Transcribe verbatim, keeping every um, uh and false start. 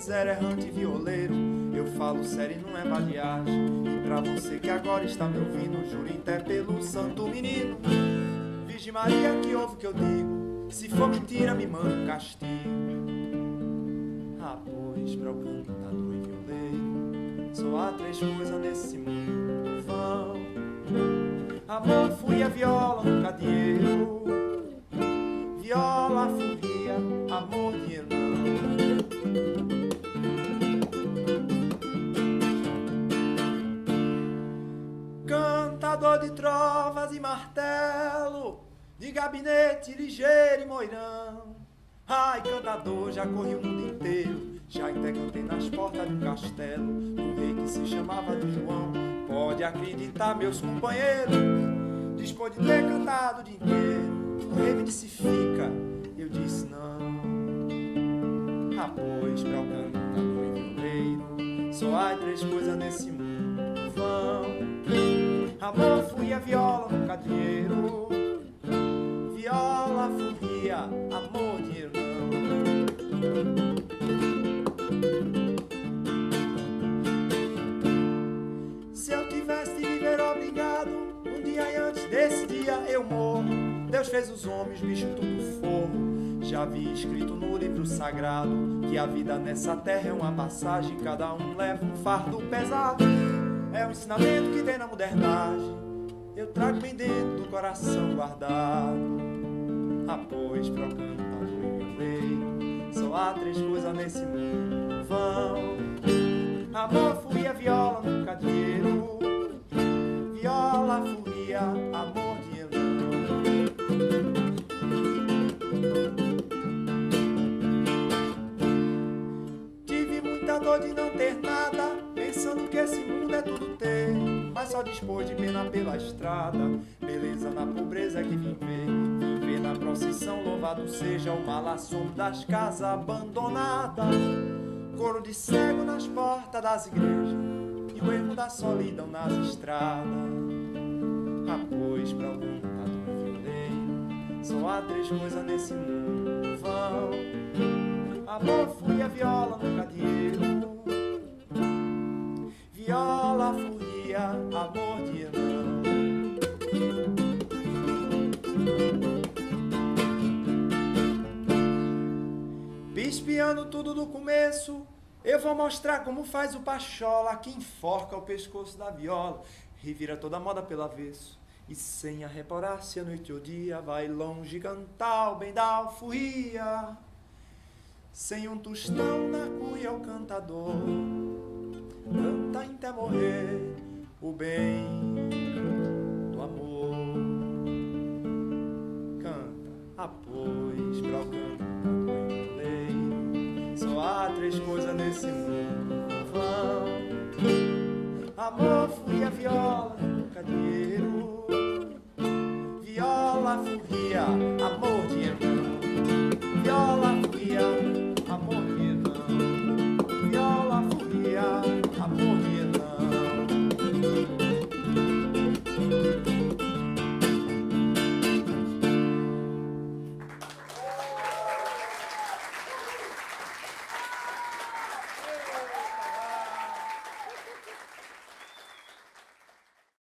zero, errante violeiro. Eu falo sério e não é vadiagem. E pra você que agora está me ouvindo, juro em pé pelo santo menino Virgem Maria, que ouve o que eu digo. Se for mentira, me manda um castigo. Ah, pois pra o cantador e violeiro só há três coisas nesse mundo vão: amor, fúria, viola, um cadeiro. Viola, fúria, amor, dinheiro não. Cantador de trovas e martelo, de gabinete ligeiro e moirão. Ai, cantador, já corri o mundo inteiro, já até cantei nas portas de um castelo, um rei que se chamava de João. Pode acreditar, meus companheiros, depois de ter cantado o dia inteiro, o rei me disse fica, eu disse não. Ah, pois pra o cantador e violeiro só há três coisas nesse mundo vão: amor, fúria, viola, um cadeiro. Viola, fúria, amor, dinheiro não. Se eu tivesse de viver obrigado, um dia antes desse dia eu morro. Deus fez os homens, bicho tudo forro. Já vi escrito no livro sagrado que a vida nessa terra é uma passagem, cada um leva um fardo pesado. É um ensinamento que tem na modernagem, eu trago bem dentro do coração guardado. Ah, pois pra o cantador e violeiro só há três coisas nesse mundo vão: amor, fúria, viola, um cadeiro. Viola, fúria, amor, dinheiro não. Tive muita dor de não ter nada, pensando que esse mundo é tudo ter, mas só dispôs de pena pela estrada. Beleza na pobreza que vim ver, vim ver na procissão. Louvado seja o mal assombro das casas abandonadas, coro de cego nas portas das igrejas e o ermo da solidão nas estradas. Ah, pois pra o cantador e violeiro só há três coisas nesse mundo vão: amor, fúria, viola, um cadeiro. Viola, fúria, amor, dinheiro não. Espiando tudo do começo, eu vou mostrar como faz o pachola, que enforca o pescoço da viola, revira toda a moda pelo avesso, e sem a reparar se a noite ou dia vai longe cantar o bem da alforria. Sem um tostão na cuia o cantador canta até morrer o bem do amor. Canta, após pra o cantador e violeiro só há três coisas nesse mundo vão: amor, fúria, viola, cadeiro. Viola, fúria, amor, dinheiro não. Viola, fúria,